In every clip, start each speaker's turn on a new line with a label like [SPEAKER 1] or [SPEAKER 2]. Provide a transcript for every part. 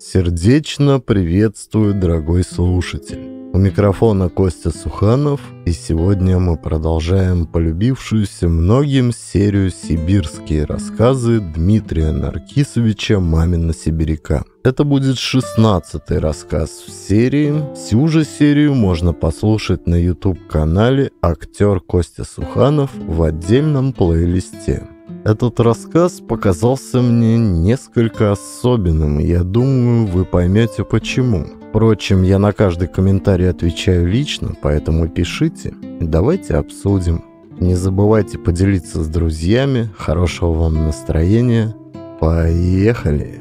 [SPEAKER 1] Сердечно приветствую, дорогой слушатель. У микрофона Костя Суханов, и сегодня мы продолжаем полюбившуюся многим серию «Сибирские рассказы» Дмитрия Наркисовича «Мамина сибиряка». Это будет 16-й рассказ в серии. Всю же серию можно послушать на YouTube-канале «Актер Костя Суханов» в отдельном плейлисте. Этот рассказ показался мне несколько особенным, и я думаю, вы поймете почему. Впрочем, я на каждый комментарий отвечаю лично, поэтому пишите и давайте обсудим. Не забывайте поделиться с друзьями. Хорошего вам настроения. Поехали!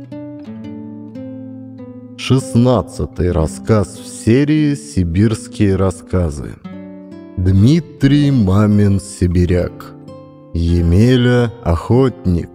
[SPEAKER 1] 16-й рассказ в серии «Сибирские рассказы». Дмитрий Мамин сибиряк. Емеля охотник.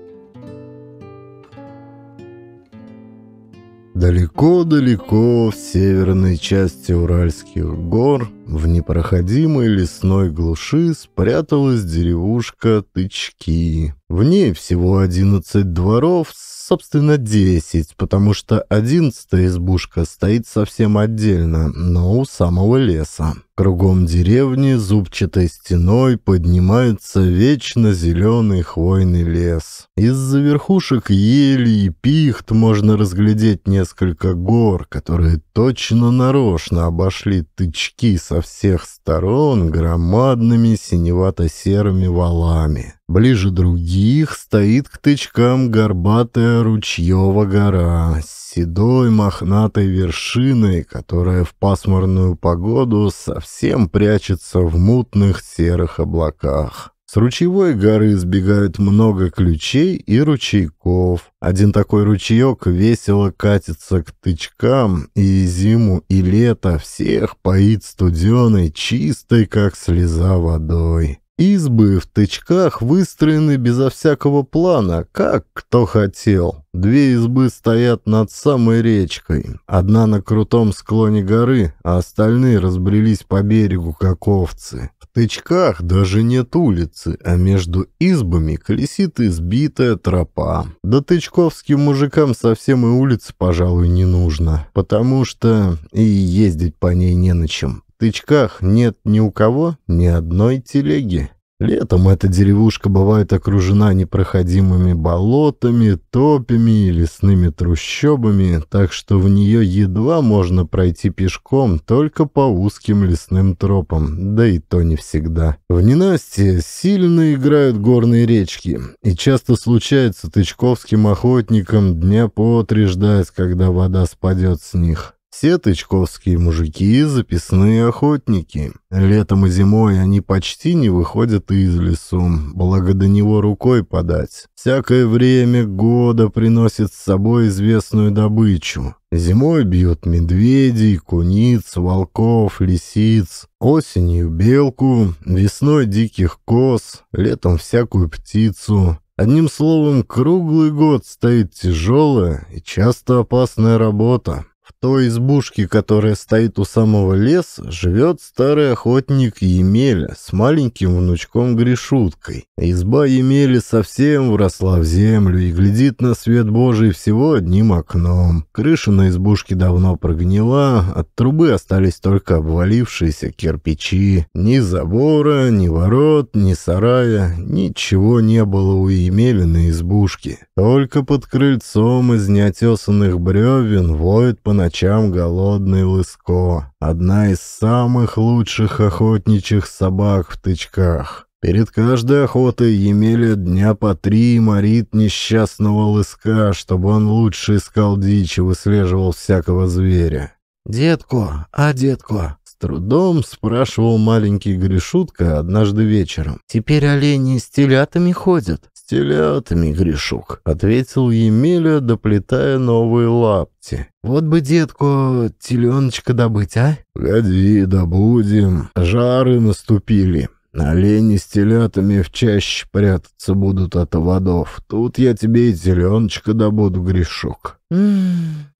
[SPEAKER 1] Далеко-далеко в северной части Уральских гор, в непроходимой лесной глуши, спряталась деревушка Тычки. В ней всего 11 дворов, собственно 10, потому что 11-я избушка стоит совсем отдельно, но у самого леса. Кругом деревни зубчатой стеной поднимается вечно зеленый хвойный лес. Из-за верхушек ели и пихт можно разглядеть несколько гор, которые точно нарочно обошли Тычки со всех сторон громадными синевато-серыми валами. Ближе других стоит к Тычкам горбатая Ручьева гора с седой мохнатой вершиной, которая в пасмурную погоду совсем прячется в мутных серых облаках. С Ручьевой горы сбегают много ключей и ручейков. Один такой ручеек весело катится к Тычкам, и зиму, и лето всех поит студеной, чистой, как слеза, водой. Избы в Тычках выстроены безо всякого плана, как кто хотел. 2 избы стоят над самой речкой. Одна на крутом склоне горы, а остальные разбрелись по берегу, как овцы. В Тычках даже нет улицы, а между избами колесит избитая тропа. Да тычковским мужикам совсем и улицы, пожалуй, не нужно, потому что и ездить по ней не на чем. В Тычках нет ни у кого ни одной телеги. Летом эта деревушка бывает окружена непроходимыми болотами, топями и лесными трущобами, так что в нее едва можно пройти пешком только по узким лесным тропам, да и то не всегда. В ненастье сильно играют горные речки, и часто случается тычковским охотникам дня по 3 ждать, когда вода спадет с них. Все тычковские мужики — записные охотники. Летом и зимой они почти не выходят из лесу, благо до него рукой подать. Всякое время года приносит с собой известную добычу. Зимой бьют медведей, куниц, волков, лисиц. Осенью белку, весной диких коз, летом всякую птицу. Одним словом, круглый год стоит тяжелая и часто опасная работа. В той избушке, которая стоит у самого леса, живет старый охотник Емеля с маленьким внучком Гришуткой. Изба Емели совсем вросла в землю и глядит на свет Божий всего одним окном. Крыша на избушке давно прогнила, от трубы остались только обвалившиеся кирпичи. Ни забора, ни ворот, ни сарая, ничего не было у Емели на избушке. Только под крыльцом из неотесанных бревен воет по ночам голодный Лыско, одна из самых лучших охотничьих собак в Тычках. Перед каждой охотой Емеля дня по 3 морит несчастного Лыска, чтобы он лучше искал дичь и выслеживал всякого зверя. «Детко, детко?» — с трудом спрашивал маленький Гришутка однажды вечером. «Теперь олени с телятами ходят?» «С телятами, Гришук», — ответил Емеля, доплетая новые лапти. «Вот бы, детку, теленочка добыть, а?» «Погоди, добудем. Жары наступили. Олени с телятами в чаще прятаться будут от оводов. Тут я тебе и теленочка добуду, Гришук».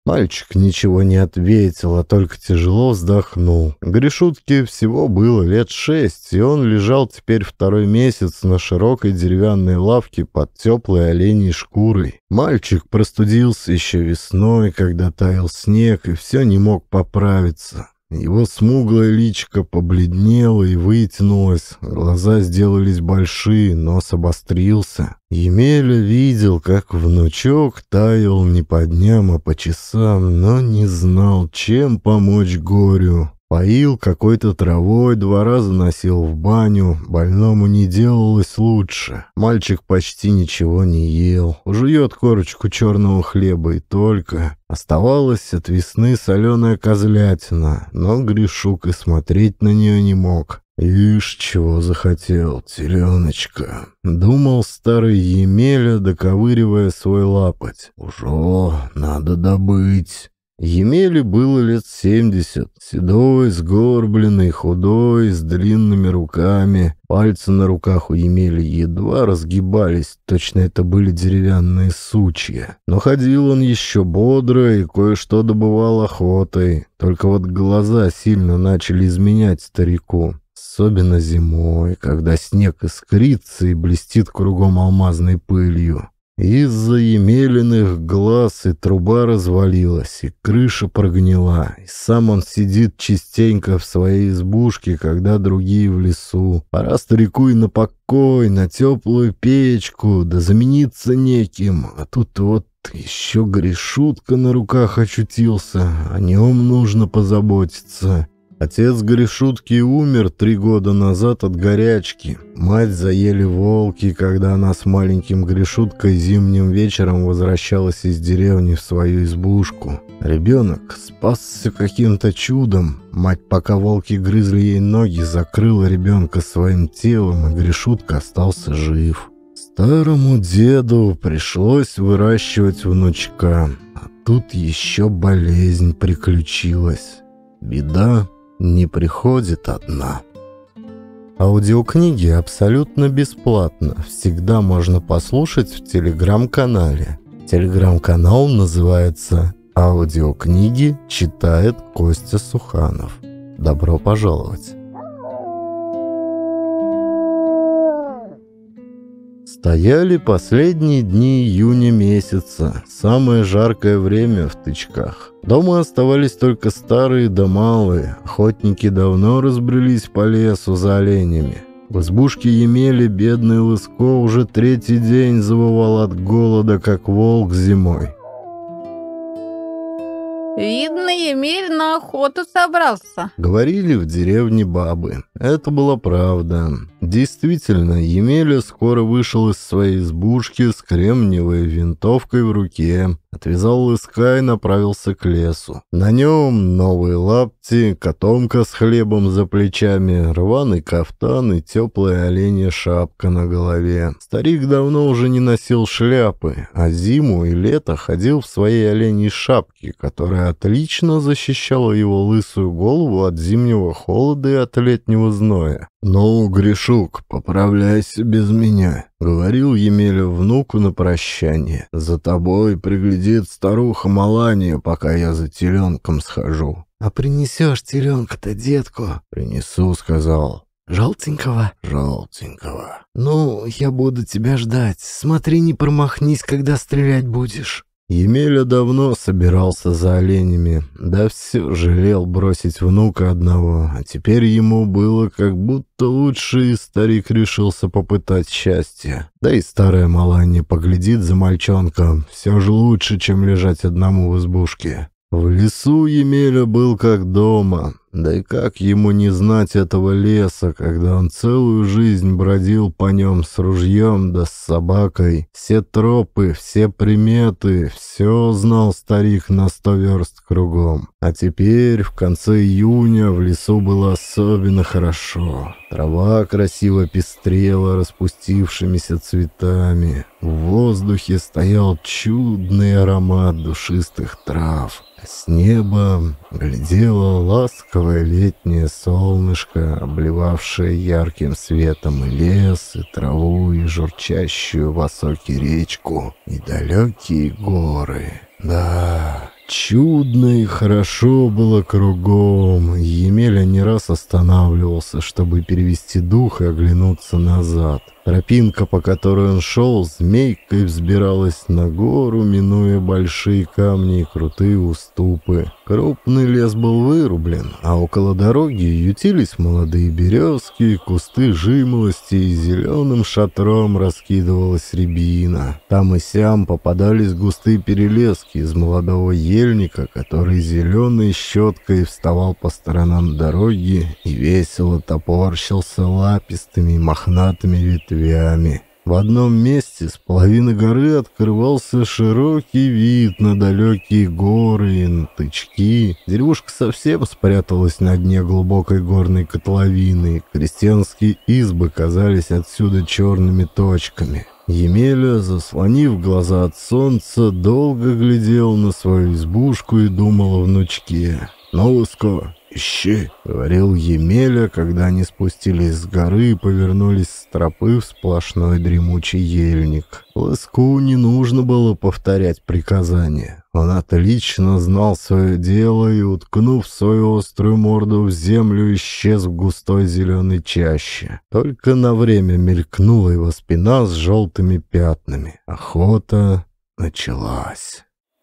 [SPEAKER 1] Мальчик ничего не ответил, а только тяжело вздохнул. Гришутке всего было лет 6, и он лежал теперь второй месяц на широкой деревянной лавке под теплой оленьей шкурой. Мальчик простудился еще весной, когда таял снег, и все не мог поправиться. Его смуглое личико побледнело и вытянулось, глаза сделались большие, нос обострился. Емеля видел, как внучок таял не по дням, а по часам, но не знал, чем помочь горю. Поил какой-то травой, 2 раза носил в баню, больному не делалось лучше. Мальчик почти ничего не ел, жует корочку черного хлеба и только. Оставалась от весны соленая козлятина, но Гришук и смотреть на нее не мог. «Ишь, чего захотел, теленочка!» — думал старый Емеля, доковыривая свой лапоть. «Уже надо добыть». Емеле было лет 70, седой, сгорбленный, худой, с длинными руками. Пальцы на руках у Емели едва разгибались, точно это были деревянные сучья. Но ходил он еще бодро и кое-что добывал охотой. Только вот глаза сильно начали изменять старику. Особенно зимой, когда снег искрится и блестит кругом алмазной пылью. Из-за Емелиных глаз и труба развалилась, и крыша прогнила, и сам он сидит частенько в своей избушке, когда другие в лесу. Пора старику и на покой, на теплую печку, да замениться неким, а тут вот еще Гришутка на руках очутился, о нем нужно позаботиться. Отец Гришутки умер 3 года назад от горячки. Мать заели волки, когда она с маленьким Гришуткой зимним вечером возвращалась из деревни в свою избушку. Ребенок спасся каким-то чудом. Мать, пока волки грызли ей ноги, закрыла ребенка своим телом, и Гришутка остался жив. Старому деду пришлось выращивать внучка, а тут еще болезнь приключилась. Беда не приходит одна. Аудиокниги абсолютно бесплатно. Всегда можно послушать в телеграм-канале. Телеграм-канал называется «Аудиокниги читает Костя Суханов». Добро пожаловать! Стояли последние дни июня месяца, самое жаркое время в Тычках. Дома оставались только старые да малые, охотники давно разбрелись по лесу за оленями. В избушке Емели бедный Лыско уже 3-й день завывал от голода, как волк зимой.
[SPEAKER 2] «Видно, Емель на охоту собрался», —
[SPEAKER 1] говорили в деревне бабы. Это была правда. Действительно, Емеля скоро вышел из своей избушки с кремниевой винтовкой в руке, отвязал Лыска и направился к лесу. На нем новые лапти, котомка с хлебом за плечами, рваный кафтан и теплая оленья шапка на голове. Старик давно уже не носил шляпы, а зиму и лето ходил в своей оленьей шапке, которая отлично защищала его лысую голову от зимнего холода и от летнего зноя. «Ну, Гришук, поправляйся без меня», — говорил Емеля внуку на прощание. «За тобой приглядит старуха Маланья, пока я за теленком схожу». «А принесешь теленка-то, детку?» «Принесу», — сказал. «Желтенького?» «Желтенького». «Ну, я буду тебя ждать. Смотри, не промахнись, когда стрелять будешь». Емеля давно собирался за оленями, да все жалел бросить внука одного, а теперь ему было как будто лучше, и старик решился попытать счастье. Да и старая Маланья поглядит за мальчонком, все же лучше, чем лежать одному в избушке. В лесу Емеля был как дома, да и как ему не знать этого леса, когда он целую жизнь бродил по нем с ружьем да с собакой. Все тропы, все приметы, все знал старик на 100 верст кругом. А теперь, в конце июня, в лесу было особенно хорошо. Трава красиво пестрела распустившимися цветами. В воздухе стоял чудный аромат душистых трав. С неба глядело ласковое летнее солнышко, обливавшее ярким светом и лес, и траву, и журчащую в осоке речку, и далекие горы. Да, Чудно и хорошо было кругом. Емеля не раз останавливался, чтобы перевести дух и оглянуться назад. Тропинка, по которой он шел, змейкой взбиралась на гору, минуя большие камни и крутые уступы. Крупный лес был вырублен, а около дороги ютились молодые березки, кусты жимолости, и зеленым шатром раскидывалась рябина. Там и сям попадались густые перелески из молодого ельника, который зеленой щеткой вставал по сторонам дороги и весело топорщился лапистыми и мохнатыми ветвями. В одном месте с половины горы открывался широкий вид на далекие горы и на тычки. Деревушка совсем спряталась на дне глубокой горной котловины. Крестьянские избы казались отсюда черными точками. Емеля, заслонив глаза от солнца, долго глядел на свою избушку и думал о внучке. «Ну, Лыско, ищи», — говорил Емеля, когда они спустились с горы и повернулись с тропы в сплошной дремучий ельник. Лыску не нужно было повторять приказания. Он отлично знал свое дело и, уткнув свою острую морду в землю, исчез в густой зеленой чаще. Только на время мелькнула его спина с желтыми пятнами. Охота началась.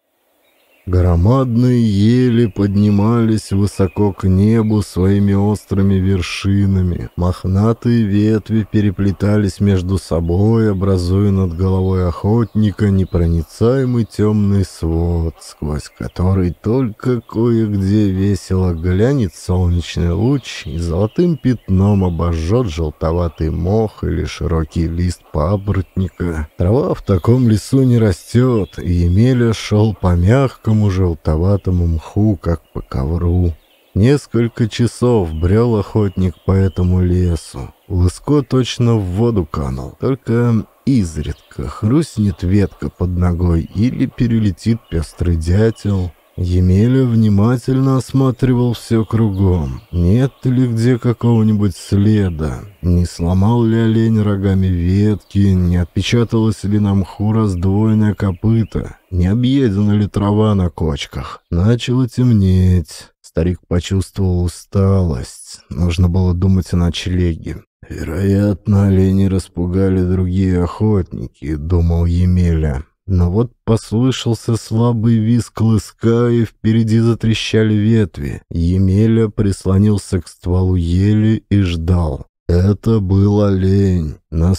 [SPEAKER 1] Громадные ели поднимались высоко к небу своими острыми вершинами. Мохнатые ветви переплетались между собой, образуя над головой охотника непроницаемый темный свод, сквозь который только кое-где весело глянет солнечный луч и золотым пятном обожжет желтоватый мох или широкий лист папоротника. Трава в таком лесу не растет, и Емеля шел по мягкому желтоватому мху, как по ковру. Несколько часов брел охотник по этому лесу. Лыско точно в воду канул, только изредка хрустнет ветка под ногой или перелетит пестрый дятел. Емеля внимательно осматривал все кругом. Нет ли где какого-нибудь следа? Не сломал ли олень рогами ветки? Не отпечаталось ли на мху раздвоенное копыто? Не объедена ли трава на кочках? Начало темнеть. Старик почувствовал усталость. Нужно было думать о ночлеге. «Вероятно, олени распугали другие охотники», — думал Емеля. Но вот послышался слабый визг лыска, и впереди затрещали ветви. Емеля прислонился к стволу ели и ждал. Это был олень.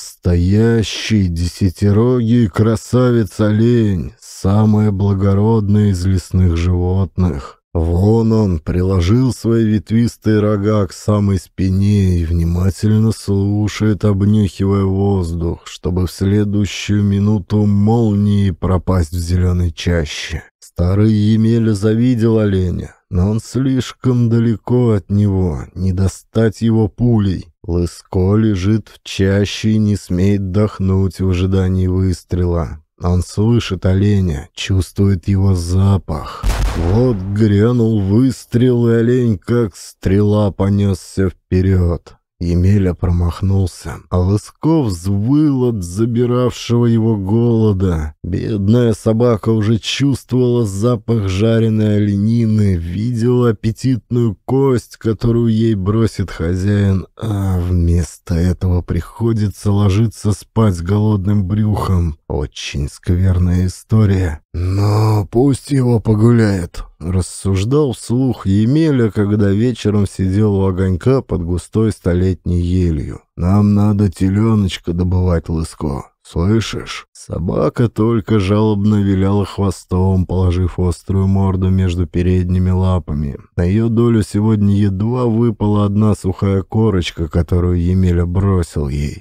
[SPEAKER 1] Настоящий десятирогий красавец-олень. Самое благородное из лесных животных. Вон он приложил свои ветвистые рога к самой спине и внимательно слушает, обнюхивая воздух, чтобы в следующую минуту молнией пропасть в зеленой чаще. Старый Емеля завидел оленя, но он слишком далеко от него, не достать его пулей. Лыско лежит в чаще и не смеет дохнуть в ожидании выстрела. Он слышит оленя, чувствует его запах. Вот грянул выстрел, и олень, как стрела, понесся вперед. Емеля промахнулся, а Лыско взвыл от забиравшего его голода. Бедная собака уже чувствовала запах жареной оленины, видела аппетитную кость, которую ей бросит хозяин, а вместо этого приходится ложиться спать с голодным брюхом. Очень скверная история. Но пусть его погуляет, рассуждал вслух Емеля, когда вечером сидел у огонька под густой столетней елью. Нам надо теленочка добывать, Лыско. Слышишь? Собака только жалобно виляла хвостом, положив острую морду между передними лапами. На ее долю сегодня едва выпала одна сухая корочка, которую Емеля бросил ей.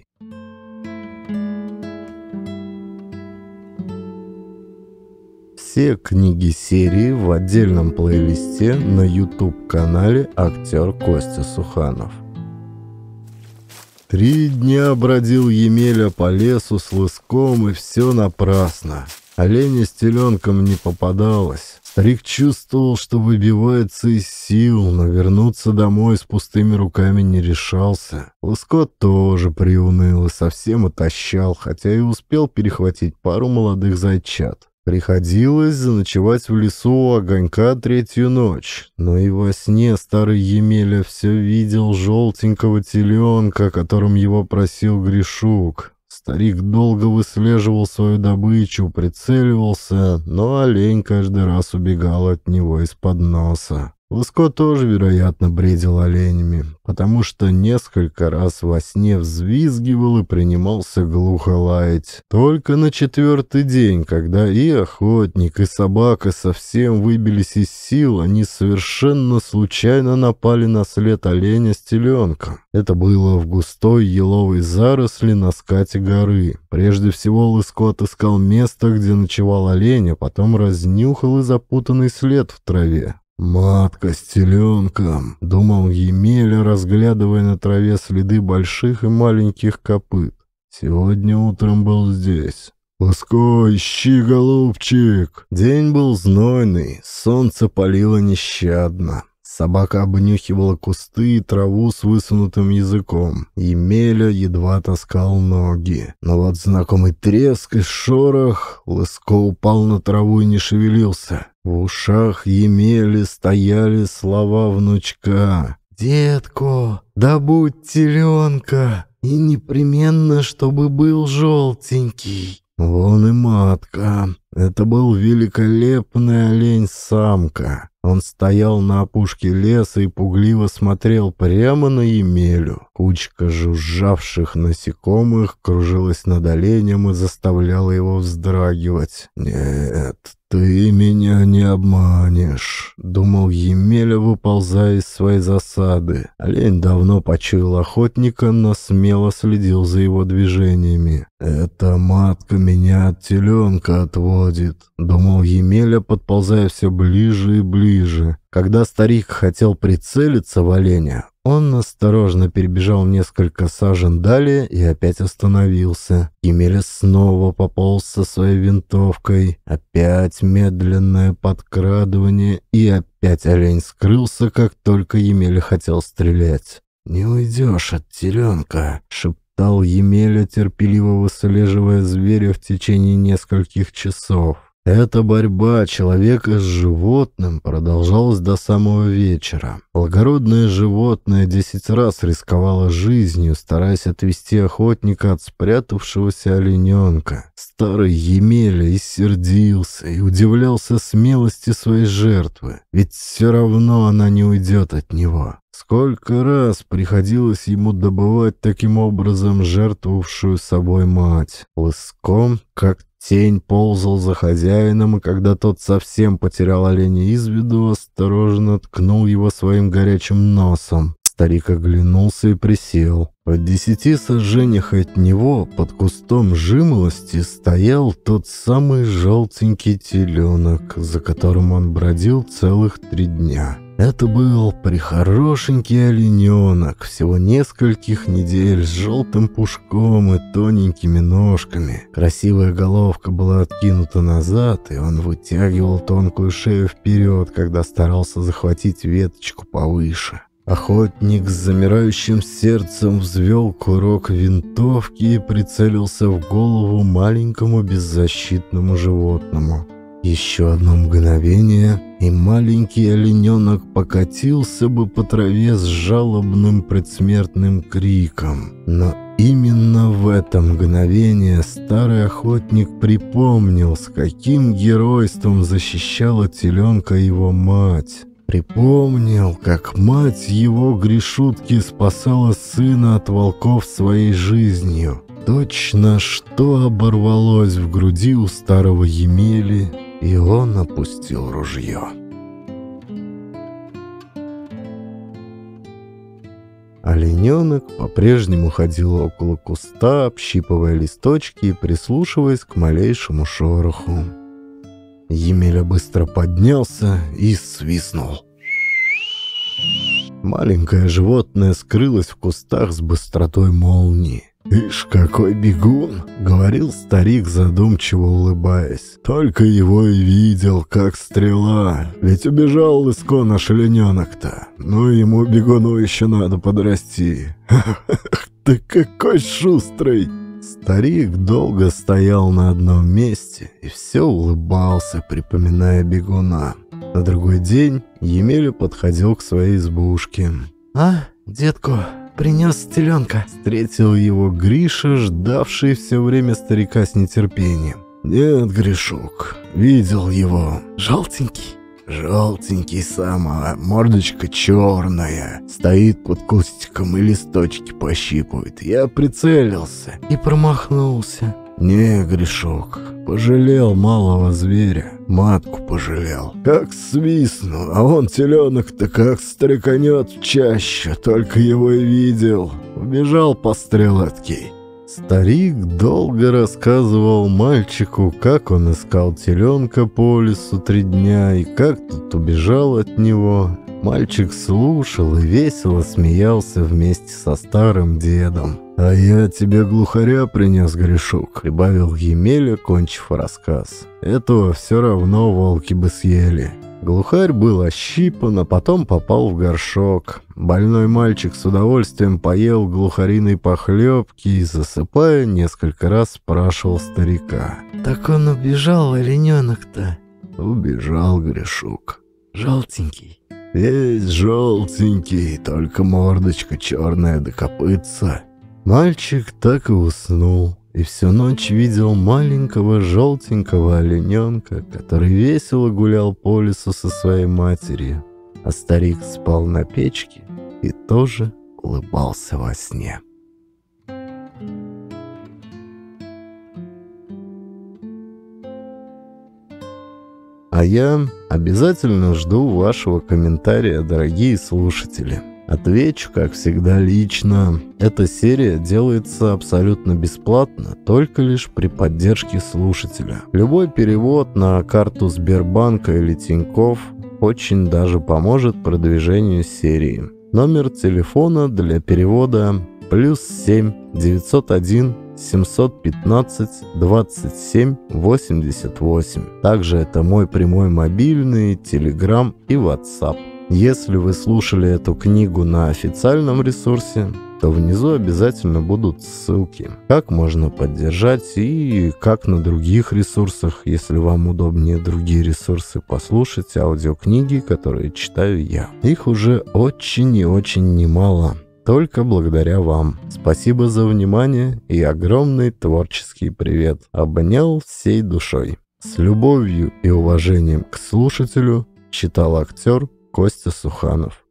[SPEAKER 1] Все книги серии в отдельном плейлисте на YouTube-канале «Актер Костя Суханов». 3 дня бродил Емеля по лесу с Лыском, и все напрасно. Оленя с теленком не попадалось. Старик чувствовал, что выбивается из сил, но вернуться домой с пустыми руками не решался. Лыско тоже приуныл и совсем отощал, хотя и успел перехватить пару молодых зайчат. Приходилось заночевать в лесу у огонька третью ночь, но и во сне старый Емеля все видел желтенького теленка, о котором его просил Гришук. Старик долго выслеживал свою добычу, прицеливался, но олень каждый раз убегал от него из-под носа. Лыско тоже, вероятно, бредил оленями, потому что несколько раз во сне взвизгивал и принимался глухо лаять. Только на четвертый день, когда и охотник, и собака совсем выбились из сил, они совершенно случайно напали на след оленя с теленком. Это было в густой еловой заросли на скате горы. Прежде всего Лыско отыскал место, где ночевал олень, а потом разнюхал и запутанный след в траве. «Матка с теленком», — думал Емеля, разглядывая на траве следы больших и маленьких копыт. «Сегодня утром был здесь. Лыско, ищи, голубчик!» День был знойный, солнце палило нещадно. Собака обнюхивала кусты и траву с высунутым языком. Емеля едва таскал ноги. Но вот знакомый треск и шорох, Лыско упал на траву и не шевелился. В ушах Емели стояли слова внучка. «Детко, добудь теленка, и непременно, чтобы был желтенький». Вон и матка. Это был великолепный олень-самка. Он стоял на опушке леса и пугливо смотрел прямо на Емелю. Кучка жужжавших насекомых кружилась над оленем и заставляла его вздрагивать. «Нет, ты меня не обманешь», — думал Емеля, выползая из своей засады. Олень давно почуял охотника, но смело следил за его движениями. «Эта матка меня от теленка отводит», — думал Емеля, подползая все ближе и ближе. Когда старик хотел прицелиться в оленя, он осторожно перебежал несколько сажен далее и опять остановился. Емеля снова пополз со своей винтовкой. Опять медленное подкрадывание, и опять олень скрылся, как только Емеля хотел стрелять. «Не уйдешь от теленка», — шептал Емеля, терпеливо выслеживая зверя в течение нескольких часов. Эта борьба человека с животным продолжалась до самого вечера. Благородное животное 10 раз рисковало жизнью, стараясь отвести охотника от спрятавшегося олененка. Старый Емеля и сердился, и удивлялся смелости своей жертвы, ведь все равно она не уйдет от него. Сколько раз приходилось ему добывать таким образом жертвовавшую собой мать. Лыском, как тень, ползал за хозяином, и когда тот совсем потерял оленя из виду, осторожно ткнул его своим горячим носом. Старик оглянулся и присел. В 10 саженях от него, под кустом жимолости, стоял тот самый желтенький теленок, за которым он бродил целых 3 дня. Это был прихорошенький олененок, всего нескольких недель, с желтым пушком и тоненькими ножками. Красивая головка была откинута назад, и он вытягивал тонкую шею вперед, когда старался захватить веточку повыше. Охотник с замирающим сердцем взвел курок винтовки и прицелился в голову маленькому беззащитному животному. Еще одно мгновение, и маленький олененок покатился бы по траве с жалобным предсмертным криком. Но именно в это мгновение старый охотник припомнил, с каким геройством защищала теленка его мать. Припомнил, как мать его Гришутки спасала сына от волков своей жизнью. Точно что оборвалось в груди у старого Емели, и он опустил ружье. Олененок по-прежнему ходил около куста, общипывая листочки и прислушиваясь к малейшему шороху. Емеля быстро поднялся и свистнул. Маленькое животное скрылось в кустах с быстротой молнии. «Ишь, какой бегун!» — говорил старик, задумчиво улыбаясь. «Только его и видел, как стрела. Ведь убежал Лыско наш олененок-то. Ну, ему, бегуну, еще надо подрасти. Ах, ты какой шустрый!» Старик долго стоял на одном месте и все улыбался, припоминая бегуна. На другой день Емеля подходил к своей избушке. «А, детку, принес теленка», — встретил его Гриша, ждавший все время старика с нетерпением. «Нет, Гришук, видел его. Желтенький?» «Желтенький сам, а мордочка черная. Стоит под кустиком и листочки пощипывает. Я прицелился и промахнулся». «Не, Гришок, пожалел малого зверя, матку пожалел. Как свистну, а он теленок-то как стреканет в чащу, только его и видел. Убежал по-стрелотке». Старик долго рассказывал мальчику, как он искал теленка по лесу 3 дня и как тот убежал от него. Мальчик слушал и весело смеялся вместе со старым дедом. «А я тебе глухаря принес, Гришук», — прибавил Емеля, кончив рассказ. «Этого все равно волки бы съели». Глухарь был ощипан, а потом попал в горшок. Больной мальчик с удовольствием поел глухариной похлебки и, засыпая, несколько раз спрашивал старика: «Так он убежал, олененок-то?» «Убежал, Гришук. Желтенький». «Весь желтенький, только мордочка черная до копытца». Мальчик так и уснул, и всю ночь видел маленького желтенького олененка, который весело гулял по лесу со своей матерью, а старик спал на печке и тоже улыбался во сне. А я обязательно жду вашего комментария, дорогие слушатели. Отвечу, как всегда, лично. Эта серия делается абсолютно бесплатно, только лишь при поддержке слушателя. Любой перевод на карту Сбербанка или Тинькофф очень даже поможет продвижению серии. Номер телефона для перевода +7 901 715 27 88. Также это мой прямой мобильный, Telegram и WhatsApp. Если вы слушали эту книгу на официальном ресурсе, то внизу обязательно будут ссылки, как можно поддержать и как на других ресурсах, если вам удобнее другие ресурсы, послушать аудиокниги, которые читаю я. Их уже очень и очень немало, только благодаря вам. Спасибо за внимание и огромный творческий привет. Обнял всей душой. С любовью и уважением к слушателю читал актер Костя Суханов.